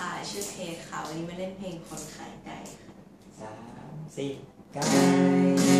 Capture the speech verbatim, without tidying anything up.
ค่ะชื่อเทสค่ะวันนี้มาเล่นเพลงคนขายไก่สามสี่ไก่